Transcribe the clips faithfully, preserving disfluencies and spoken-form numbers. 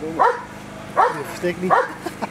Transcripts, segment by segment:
Godverdomme. Die versteekt niet.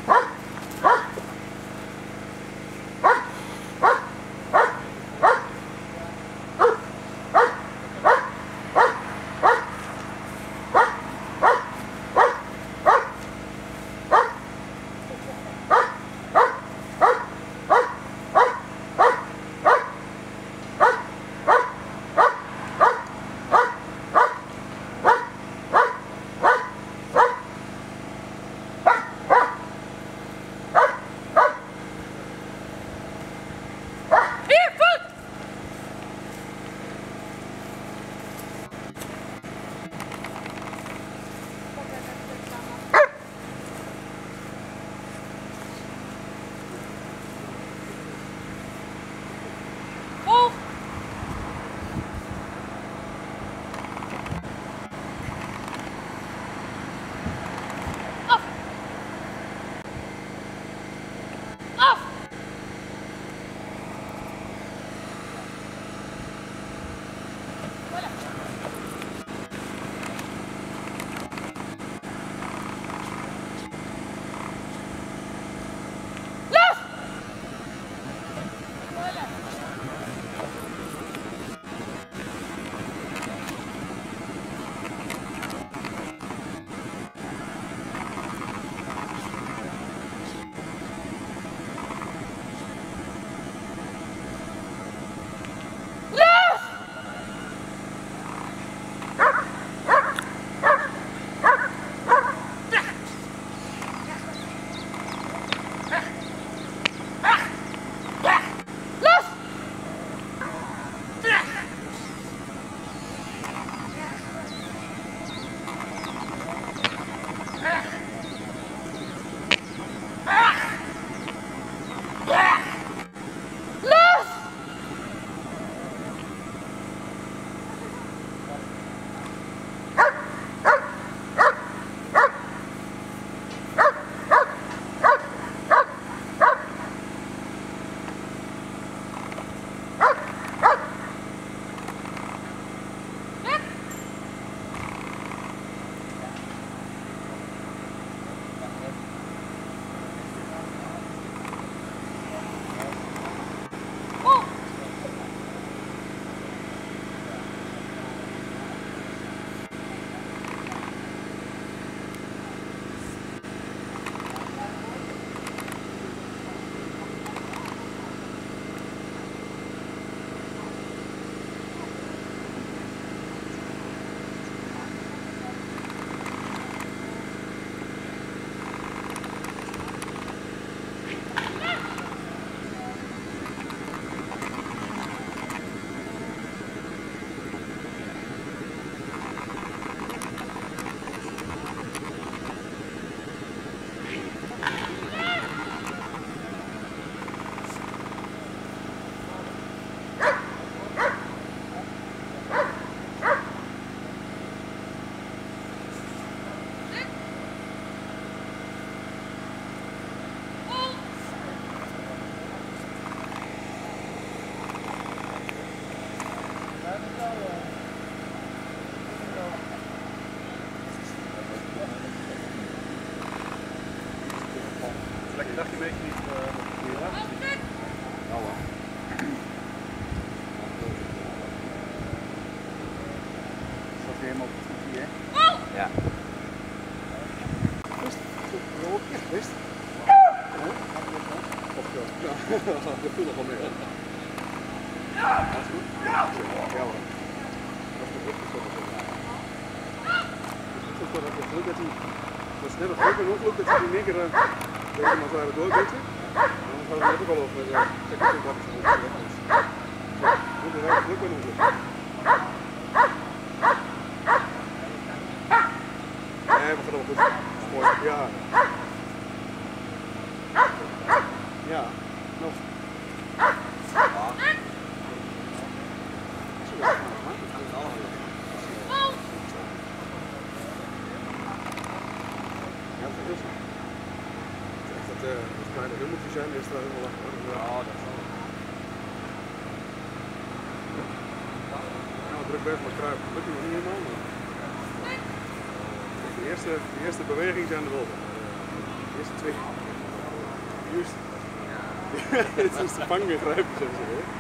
Dacht je een beetje niet hier af? Nou hoor. Zat weer helemaal op het voetje, hè? Ja. Rust. Echt rust. Of zo. Ja, dat voelt nog wel meer. Ja. Dat is goed. Ja hoor. Dat is de druk. Dat is druk dat hij... Dat is net een druk en ongeluk dat hij in één keer... Ik weet niet of we door weten. En dan gaan we het ook al over de second wat is er weg is. Zo, moet er wel druk en ongeluk. Nee, we gaan wel goed. Dat is mooi. Ja. Ja, nog. Dat uh, kleine hummeltjes zijn, is er helemaal achter. Ja, dat is wel. Nou, druk weg, maar kruip. Dat lukt nog niet helemaal. Maar... De eerste, de eerste beweging zijn er wel. De eerste twee. Juist. Het is de vang weer grijpen, zeggen ze weer.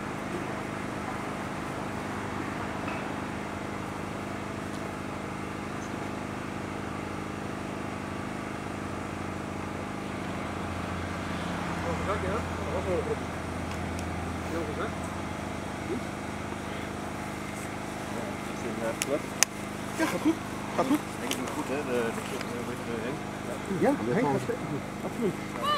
Ja, dat was wel goed. Heel gezegd. Goed. Ja, gaat goed. Gaat goed. Denk ik goed, hè? De, de, de, de, de, Ja, hij gaat goed. Absoluut.